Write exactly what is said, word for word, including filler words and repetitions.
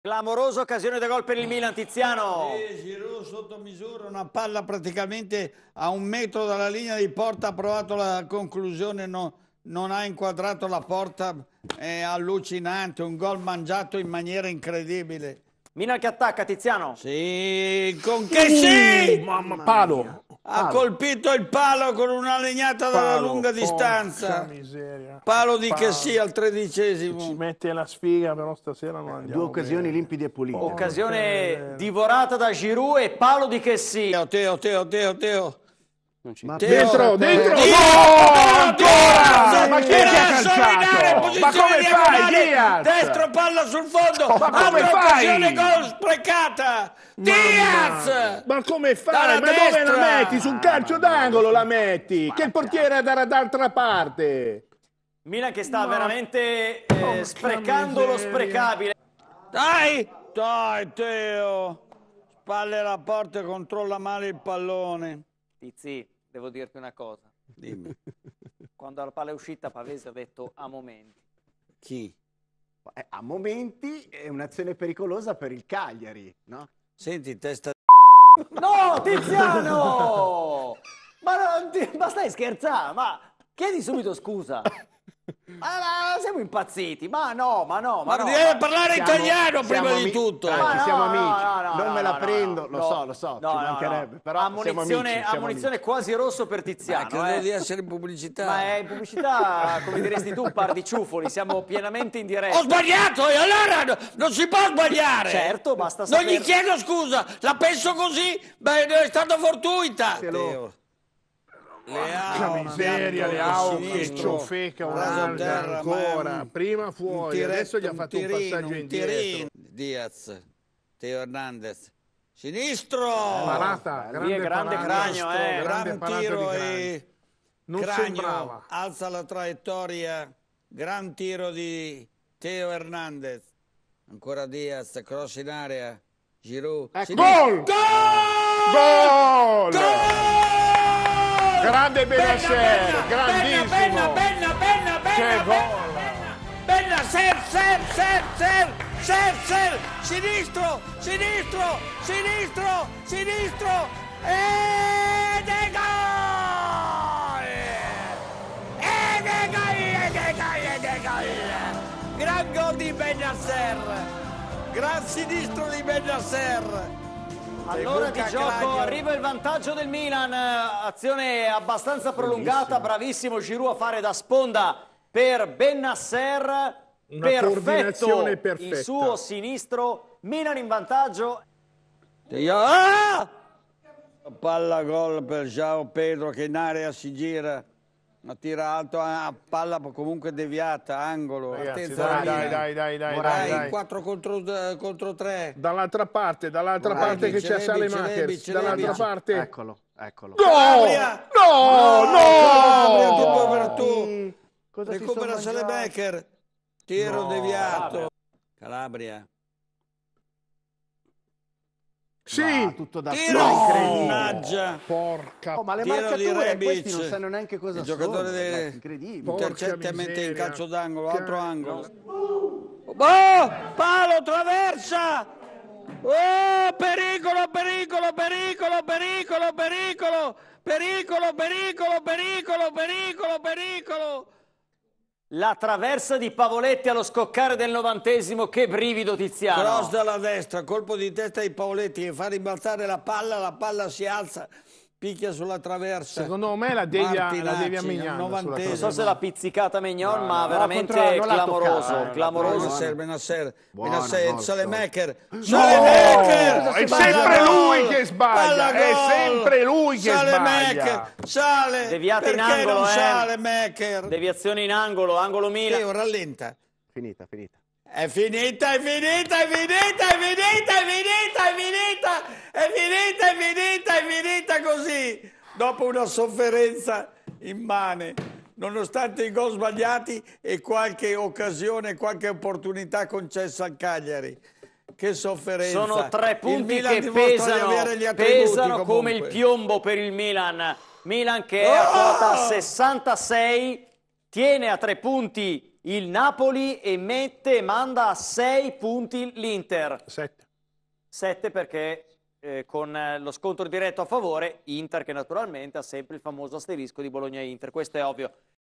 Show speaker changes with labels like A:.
A: Clamorosa occasione da gol per il Milan, Tiziano.
B: Sì, Giroud sotto misura, una palla praticamente a un metro dalla linea di porta, ha provato la conclusione, no, non ha inquadrato la porta, è allucinante, un gol mangiato in maniera incredibile.
A: Milan che attacca, Tiziano.
B: Sì, con che sì!
C: Uh, mamma, palo.
B: Ha
C: Palo.
B: colpito il palo con una legnata dalla
C: Palo,
B: lunga
C: porca
B: distanza.
C: miseria.
B: Palo di
C: Palo.
B: che sì al
C: Ci
B: tredicesimo.
C: mette la sfiga, però stasera non andiamo.
D: Due occasioni
C: bene.
D: limpide e pulite.
A: Occasione divorata da Giroud e palo di che sì.
B: Teo, Teo, Teo, Teo, Teo.
D: Ma
B: Teo.
C: Dentro, dentro!
B: Dio!
C: No, ancora!
B: Dio!
C: Ma chi è che ha
B: Dio!
C: calciato?
B: Posizione
C: Ma come fai,
B: diagonale,
C: Diaz?
B: destro, palla sul fondo.
C: Ma come
B: Altra
C: fai?
B: occasione, gol sprecata. Diaz!
C: Ma come fai?
B: Dalla
C: Ma dove
B: destra!
C: la metti? Su un calcio d'angolo la metti! Che il portiere è da- d'altra parte!
A: Milan che sta
C: Ma-
A: veramente eh,
C: Porca
A: sprecando lo
C: miseria.
A: sprecabile.
B: Dai! Dai, Teo. Spalle alla porta e controlla male il pallone.
A: Tizi, devo dirti una cosa.
B: Dimmi.
A: Quando la palla è uscita, Pavese ha detto a momenti.
B: Chi?
D: Eh, a momenti è un'azione pericolosa per il Cagliari, no?
B: Senti, testa
A: No, Tiziano! ma, non ti- ma stai scherzando? Ma chiedi subito scusa. Ma, ma siamo impazziti? Ma no, ma no, ma
B: Ma
A: no.
B: deve
A: ma-
B: parlare
D: Siamo-
B: italiano prima
D: siamo
B: di
D: ami-
B: tutto.
D: Franchi,
A: Ma no,
D: siamo
A: no,
D: amici.
A: no, no,
D: non
A: no,
D: me la
A: no,
D: prendo, lo
A: no.
D: so, lo so,
A: No,
D: ci
A: no,
D: mancherebbe,
A: no.
D: però siamo
A: ammonizione,
D: amici, siamo
A: ammonizione quasi rosso per
B: Ma
A: Tiziano.
B: credo
A: eh.
B: di essere in pubblicità.
A: Ma è in pubblicità, come diresti tu, un par di ciuffoli, siamo pienamente in diretta.
B: Ho sbagliato e allora no- non si può sbagliare.
A: Certo, basta
B: Non
A: saper-
B: gli chiedo scusa, la penso così, beh, è stata fortuita.
D: Teo.
B: Leao,
C: Porca miseria,
B: bianco,
C: Leao che
B: sinistro,
C: ciofeca
B: raso
C: un'altra
B: terra,
C: ancora.
B: ma un-
C: Prima
B: un
C: fuori,
B: tiretto,
C: adesso gli ha fatto un,
B: tirino,
C: passaggio
B: un
C: indietro.
B: tirino. Diaz, Teo Hernandez, sinistro.
C: Parata,
A: Lì
C: grande
A: è grande
C: parata.
A: cranio, eh.
C: Grande
B: Gran
C: parata di
B: tiro
C: Cranio.
B: e
C: Non
B: Cranio
C: sembrava.
B: alza la traiettoria, gran tiro di Teo Hernandez, ancora Diaz, cross in area, Giroud.
D: Ecco.
B: Sinistro.
C: Gol!
B: Gol!
C: Gol! Grande Benasser, grandissimo.
B: Benna, Benna, Benna, Benna,
C: Che
B: Benna,
C: gol!
B: Benna, Benna, ser, ser, ser, ser, ser, ser, sinistro, sinistro, sinistro, sinistro, ed è gol! Ed è gol, ed è gol, ed è gol! Gran gol di Benasser, gran sinistro di Benasser.
A: Allora di
B: Luca
A: gioco
B: Cranio.
A: arriva il vantaggio del Milan, azione abbastanza prolungata, bravissimo Giroud a fare da sponda per Benasser,
C: Una
A: perfetto
C: coordinazione
A: il
C: perfetta.
A: suo sinistro, Milan in vantaggio.
B: Ah! Palla gol per João Pedro che in area si gira, ma tira alto, a palla comunque deviata, angolo.
C: Ragazzi,
B: Attenzione,
C: dai, dai,
B: Milan.
C: dai, dai, dai,
B: Dai,
C: dai, dai.
B: quattro contro, contro tre.
C: Dall'altra parte, dall'altra
B: Dai,
C: parte che c'è
B: Celebi,
C: Sale
B: Celebi,
C: Makers,
B: Celebi.
C: dall'altra parte.
D: Eccolo, eccolo.
C: Gol!
B: Calabria!
C: No,
B: Calabria,
C: no!
B: tu per tu.
D: Cosa ti
B: Recupera
D: sono mangiato?
B: Salebecker. Tiro
C: No.
B: deviato. Calabria.
C: Sì!
D: Ah, tutto da
B: Tiro!
D: solo, incredibile.
B: Mannaggia.
C: Porca
D: Oh, ma le
B: Tiro di
D: marcature,
B: Rebic.
D: questi non sanno neanche cosa
B: Il
D: sono.
B: giocatore
D: ragazzi,
B: de-
D: incredibile.
C: Porca
B: intercetta e mette in
C: miseria.
B: calcio d'angolo, altro
C: Ca-
B: angolo. Oh, palo, traversa! Oh, pericolo, pericolo, pericolo, pericolo, pericolo, pericolo, pericolo, pericolo, pericolo, pericolo.
A: La traversa di Pavoletti allo scoccare del novantesimo, che brivido Tiziano.
B: Cross dalla destra, colpo di testa di Paoletti che fa rimbalzare la palla, la palla si alza, picchia sulla traversa.
C: Secondo me la devia, la
B: Martinacci,
C: devia
B: al
C: Mignan sulla
B: novantesimo.
A: Non so se l'ha pizzicata Mignon, ma
D: no,
A: veramente
D: contro- non l'ha
A: clamoroso,
D: toccata, eh.
A: clamoroso.
B: Benasser, Benasser,
D: Buona,
B: Benasser,
D: gol,
B: Salemaker,
C: No!
B: Salemaker!
C: È
B: Palla
C: sempre
B: gol!
C: lui che sbaglia,
B: Palla
C: è
B: gol!
C: sempre lui che
B: Salemaker,
C: sbaglia.
B: sale,
A: Deviata in
B: perché
A: angolo,
B: non
A: eh.
B: sale Maker?
A: Deviazione in angolo, angolo Milan.
B: Teo, rallenta.
D: Finita, finita.
B: È finita, è finita, è finita, è finita, è finita, è finita, è finita, è finita, è finita così. Dopo una sofferenza immane, nonostante i gol sbagliati e qualche occasione, qualche opportunità concessa al Cagliari. Che sofferenza.
A: Sono tre
B: Il
A: punti
B: Milan
A: che
B: dimostra di
A: pesano,
B: avere gli attributi,
A: pesano come
B: comunque.
A: il piombo per il Milan. Milan che è a
B: Oh!
A: quota sessantasei, tiene a tre punti il Napoli e mette e manda a sei punti l'Inter.
C: Sette.
A: sette perché eh, con eh, lo scontro diretto a favore, Inter che naturalmente ha sempre il famoso asterisco di Bologna-Inter, questo è ovvio.